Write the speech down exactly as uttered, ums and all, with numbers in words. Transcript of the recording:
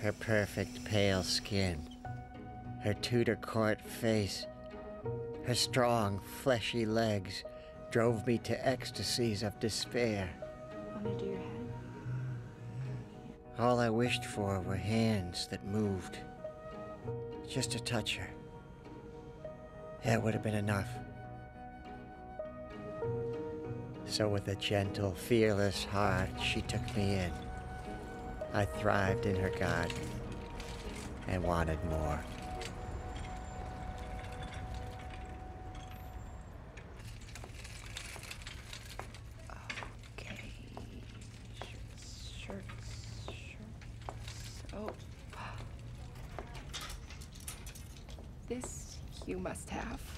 Her perfect pale skin, her Tudor court face, her strong, fleshy legs drove me to ecstasies of despair. Want to do your head? All I wished for were hands that moved. Just to touch her. That would have been enough. So with a gentle, fearless heart, she took me in. I thrived in her garden and wanted more. Okay. Shirts, shirts, shirts. Oh. This you must have.